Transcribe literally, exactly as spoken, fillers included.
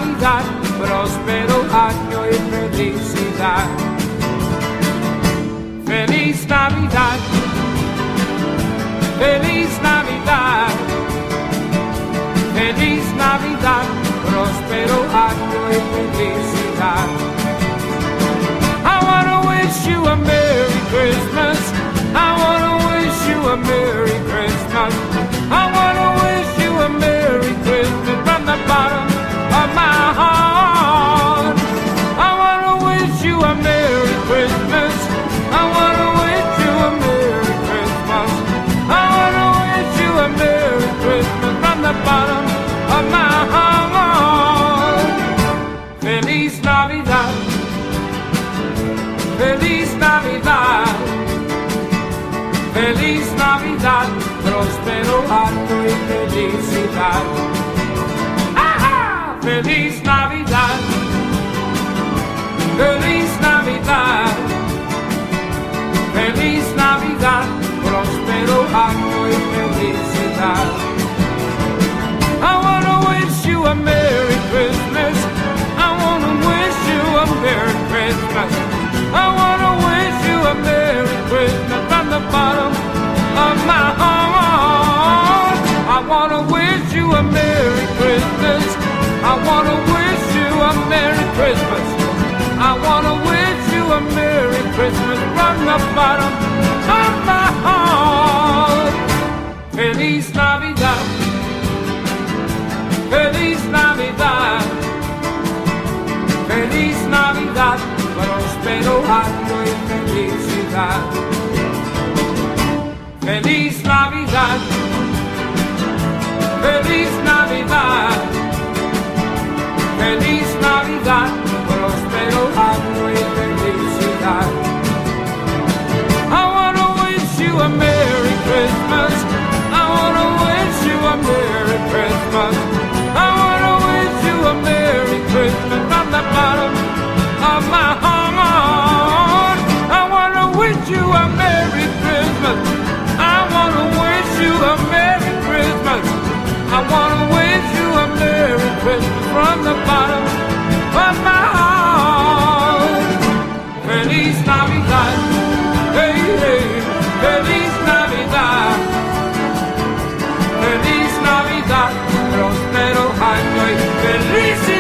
Navidad, próspero año y felicidad. Feliz Navidad, feliz Navidad, feliz Navidad, próspero año y felicidad. I wanna wish you a Merry Christmas. I wanna wish you a Merry Christmas. I wanna wish you a Merry Christmas from the bottom of my heart. I wanna wish you a Merry Christmas. I wanna wish you a Merry Christmas. I wanna wish you a Merry Christmas from the bottom of my heart. Feliz Navidad, feliz Navidad, feliz Navidad, próspero año y felicidad. ¡Ajá! Feliz Navidad, feliz Navidad, feliz Navidad, próspero año y felicidad. I wanna wish you a Merry Christmas. I wanna wish you a Merry Christmas. I wanna wish you a Merry Christmas from the bottom of my heart. I wanna wish you a Merry Christmas. I wanna wish you a Merry Christmas. I wanna wish you a Merry Christmas from the bottom of my heart. Feliz Navidad, feliz Navidad, feliz Navidad, próspero año y felicidad. Feliz Navidad, feliz Navidad, feliz Navidad, próspero año y felicidad. I wanna wish you a Merry Christmas. I wanna wish you a Merry Christmas. I wanna wish you a Merry Christmas from the bottom of my heart. I wanna wish you a Merry Christmas. I wanna wish you a Merry Christmas. I wanna wish you a Merry Christmas from the bottom of my heart. Feliz Navidad, hey, hey, feliz Navidad, feliz Navidad, próspero año y felicidad.